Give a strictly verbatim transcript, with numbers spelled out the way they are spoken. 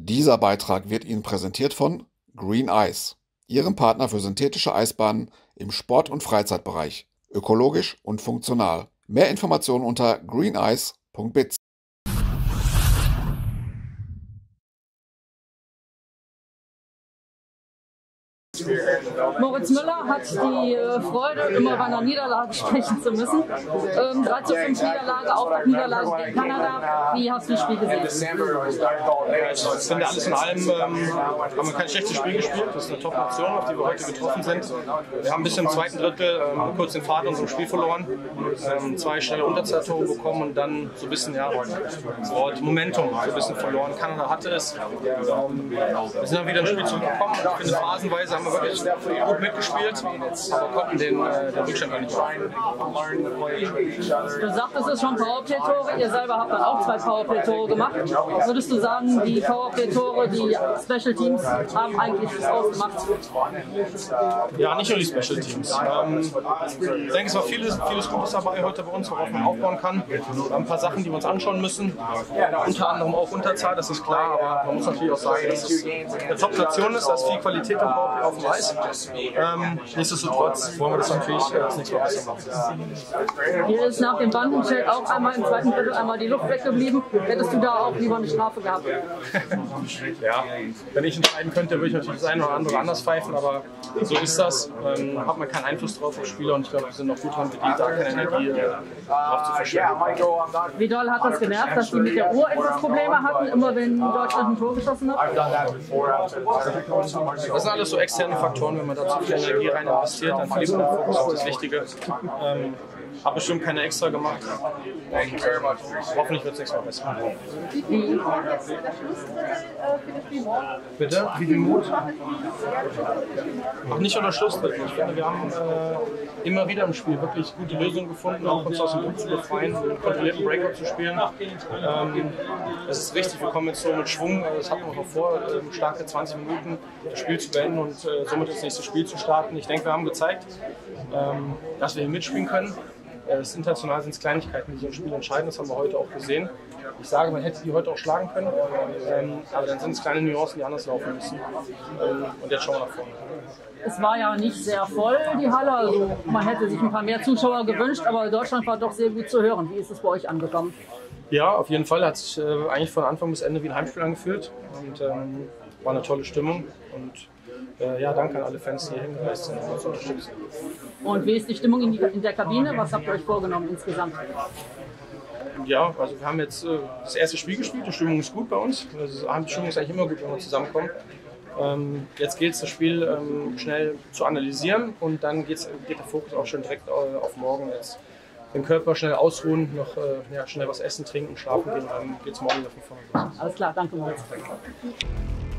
Dieser Beitrag wird Ihnen präsentiert von Green Ice, Ihrem Partner für synthetische Eisbahnen im Sport- und Freizeitbereich. Ökologisch und funktional. Mehr Informationen unter greenice punkt biz. Moritz Müller hat die äh, Freude, immer bei einer Niederlage sprechen zu müssen. Ähm, drei zu fünf Niederlage, Auftaktniederlage gegen Kanada. Wie hast du das Spiel gesehen? Ich finde, alles in allem ähm, haben wir kein schlechtes Spiel gespielt. Das ist eine Top-Nation, auf die wir heute getroffen sind. Wir haben ein bisschen im zweiten Drittel ähm, kurz den Faden unserem Spiel verloren, ähm, zwei schnelle Unterzahltore bekommen und dann so ein bisschen, ja, Wort Momentum so ein bisschen verloren. Kanada hatte es. Ähm, wir sind dann wieder ins Spiel zurückgekommen. Ich finde, phasenweise haben wir wirklich gut mitgespielt, aber konnten den, äh, den Rückstand gar nicht machen. Du sagtest es schon, Powerplay-Tore. Ihr selber habt dann auch zwei Powerplay-Tore gemacht. Würdest du sagen, die Powerplay-Tore, die Special Teams haben eigentlich das ausgemacht? Ja, nicht nur die Special Teams. Ähm, ich denke, es war vieles, vieles Gutes dabei heute bei uns, worauf man aufbauen kann. Wir haben ein paar Sachen, die wir uns anschauen müssen. Unter anderem auch Unterzahl, das ist klar, aber man muss natürlich auch sagen, dass es eine Top-Nation ist, da ist viel Qualität am Powerplay auf dem Eis. Ähm, nichtsdestotrotz wollen wir das natürlich äh, das nächste Mal besser machen. Hier ist nach dem Bandenschild auch einmal im zweiten Drittel einmal die Luft weggeblieben. Hättest du da auch lieber eine Strafe gehabt? Ja, wenn ich entscheiden könnte, würde ich natürlich das eine oder andere anders pfeifen, aber so ist das. Ähm, hat man keinen Einfluss drauf auf Spieler und ich glaube, wir sind noch gut dran bedient, da keine Energie äh, drauf zu verschwenden. Wie doll hat das genervt, dass die mit der Uhr etwas Probleme hatten, immer wenn Deutschland ein Tor geschossen hat? Das sind alles so externe Faktoren, wenn man da zu viel Energie rein investiert, dann verliert man den Fokus auf das Wichtige. Ähm, Habe bestimmt keine extra gemacht. Und, äh, hoffentlich wird es nächstes Mal besser. Bitte? Wie viel Mut? Ach, nicht unter Schluss. Ich finde, wir haben äh, immer wieder im Spiel wirklich gute Lösungen gefunden, auch uns aus dem Druck zu befreien, einen kontrollierten Breakout zu spielen. Ähm, es ist richtig, wir kommen jetzt so mit Schwung, das hatten wir noch vor, äh, starke zwanzig Minuten das Spiel zu beenden und äh, somit das nächste Spiel zu starten. Ich denke, wir haben gezeigt, ähm, dass wir hier mitspielen können. Das international sind es Kleinigkeiten, die so ein Spiel entscheiden, das haben wir heute auch gesehen. Ich sage, man hätte die heute auch schlagen können, ähm, aber dann sind es kleine Nuancen, die anders laufen müssen. Ähm, und jetzt schauen wir nach vorne. Es war ja nicht sehr voll, die Halle, also man hätte sich ein paar mehr Zuschauer gewünscht, aber Deutschland war doch sehr gut zu hören. Wie ist es bei euch angekommen? Ja, auf jeden Fall. Hat sich äh, eigentlich von Anfang bis Ende wie ein Heimspiel angefühlt und ähm, war eine tolle Stimmung. Und Äh, ja, danke an alle Fans, die hier hingereist sind, um uns zu unterstützen. Und wie ist die Stimmung in, die, in der Kabine? Was habt ihr euch vorgenommen insgesamt? Ja, also wir haben jetzt äh, das erste Spiel gespielt, die Stimmung ist gut bei uns. Also, die Stimmung ist eigentlich immer gut, wenn wir zusammenkommen. Ähm, jetzt gilt es, das Spiel ähm, schnell zu analysieren und dann geht's, geht der Fokus auch schon direkt äh, auf morgen. Jetzt den Körper schnell ausruhen, noch äh, ja, schnell was essen, trinken, schlafen gehen und dann geht es morgen wieder von vorne. Alles klar, danke Moritz.